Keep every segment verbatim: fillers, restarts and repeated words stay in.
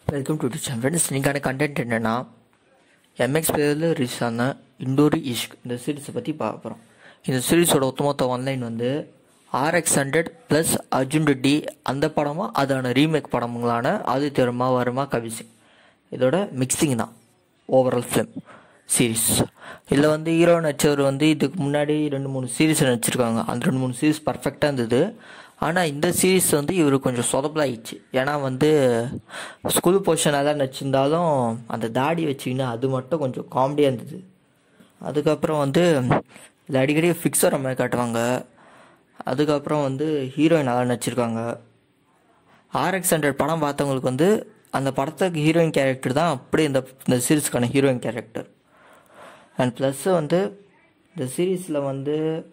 Welcome to the channel friends. இன்றைக்கான content என்னென்னா, MX பிளேயரில் ரிலீஸ் ஆன இண்டோரி இஷ்க் இந்த சீரீஸை பற்றி பார்க்க போகிறோம். இந்த சீரீஸோட ஒட்டுமொத்த ஒன்லைன் வந்து RX hundred plus Arjun Reddy அந்த படமாக அதான ரீமேக் படங்களான ஆதித்ய வர்மா வர்மா கபில் சிங் இதோட மிக்சிங் தான் ஓவரால் ஃபிலிம் சீரீஸ். இதில் வந்து ஹீரோ நடிச்சவர் வந்து இதுக்கு முன்னாடி ரெண்டு மூணு சீரீஸ் நடிச்சிருக்காங்க. அந்த ரெண்டு மூணு சீரீஸ் பர்ஃபெக்டாக இருந்தது. ஆனால் இந்த சீரீஸ் வந்து இவர் கொஞ்சம் சொதப்பலாயிடுச்சு. ஏன்னா வந்து ஸ்கூல் போர்ஷனாக தான் நடிச்சிருந்தாலும் அந்த தாடி வச்சிங்கன்னா அது மட்டும் கொஞ்சம் காமெடியாக இருந்தது. அதுக்கப்புறம் வந்து இதில் அடிக்கடி ஃபிக்ஸ் வர மாதிரி காட்டுவாங்க. அதுக்கப்புறம் வந்து ஹீரோயின் நல்லா நடிச்சிருக்காங்க. ஆர்எக்ஸ் ஹண்ட்ரட் படம் பார்த்தவங்களுக்கு வந்து அந்த படத்துக்கு ஹீரோயின் கேரக்டர் தான் அப்படி இந்த இந்த சீரீஸ்க்கான ஹீரோயின் கேரக்டர். அண்ட் ப்ளஸ்ஸு வந்து இந்த சீரீஸில் வந்து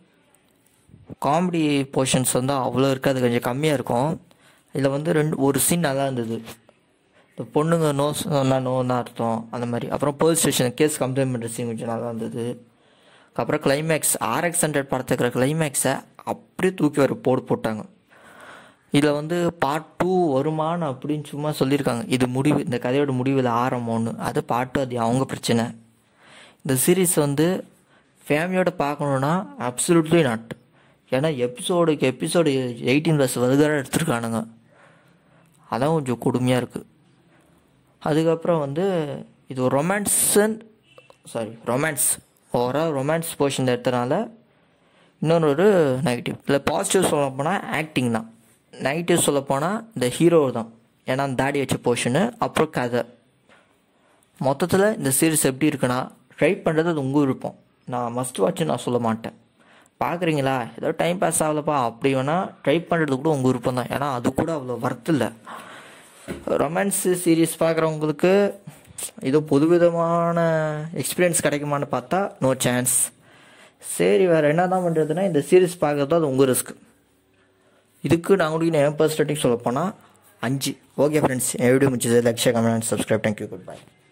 காமெடி போர்ஷன்ஸ் வந்து அவ்வளோ இருக்காது, கொஞ்சம் கம்மியாக இருக்கும். இதில் வந்து ரெண்டு ஒரு சீன் நல்லா இருந்தது. இந்த பொண்ணுங்க நோ சொன்னா நோன்னு அர்த்தம் அந்த மாதிரி. அப்புறம் போலீஸ் ஸ்டேஷன் கேஸ் கம்ப்ளைண்ட் பண்ணுற சீன் கொஞ்சம் நல்லா இருந்தது. அப்புறம் கிளைமேக்ஸ் ஆர்எக்ஸ் ஹண்ட்ரட் படத்துக்கிற கிளைமேக்ஸை அப்படியே தூக்கி வர போடு போட்டாங்க. இதில் வந்து பார்ட் டூ வருமானு அப்படின்னு சும்மா சொல்லியிருக்காங்க. இது முடிவு, இந்த கதையோட முடிவில் ஆரம்பம்னு. அது பார்ட் டூ, அது அவங்க பிரச்சனை. இந்த சீரீஸ் வந்து ஃபேமிலியோட பார்க்கணுன்னா அப்சல்யூட்லி நாட். ஏன்னா எபிசோடுக்கு எபிசோடு எயிட்டீன் ப்ளஸ் வருகார எடுத்துருக்கானுங்க. அதான் கொஞ்சம் கொடுமையாக இருக்குது. அதுக்கப்புறம் வந்து இது ஒரு ரொமான்ஸன் sorry romance overall romance portion எடுத்தனால இன்னொன்று ஒரு நெகட்டிவ். இல்லை பாசிட்டிவ் சொல்லப்போனால் ஆக்டிங் தான். நெகட்டிவ் சொல்லப்போனால் இந்த ஹீரோ தான். ஏன்னா அந்த தாடி வச்ச போர்ஷனு, அப்புறம் கதை. மொத்தத்தில் இந்த சீரீஸ் எப்படி இருக்குன்னா, ட்ரை பண்ணுறது அது உங்கள் விருப்பம். நான் மஸ்ட் வாட்ச்னு நான் சொல்ல மாட்டேன். பார்க்குறீங்களா ஏதோ டைம் பாஸ் ஆகலப்பா அப்படி வேணால் ட்ரை பண்ணுறது கூட உங்கள் விருப்பம் தான். ஏன்னா அது கூட அவ்வளோ ஒர்த் இல்லை. ரொமான்ஸு சீரீஸ் பார்க்குறவங்களுக்கு ஏதோ புதுவிதமான எக்ஸ்பீரியன்ஸ் கிடைக்குமான்னு பார்த்தா நோ சான்ஸ். சரி, வேறு என்ன தான் பண்ணுறதுன்னா இந்த சீரீஸ் பார்க்குறது அது உங்கள் ரிஸ்க். இதுக்கு நான் உங்களுக்கு என் பர்ஸ்பெக்டிவ் சொல்ல போனால் அஞ்சு. ஓகே ஃப்ரெண்ட்ஸ், என் வீடியோ முடிச்சது. Like, share, comment, subscribe. Thank you, good bye.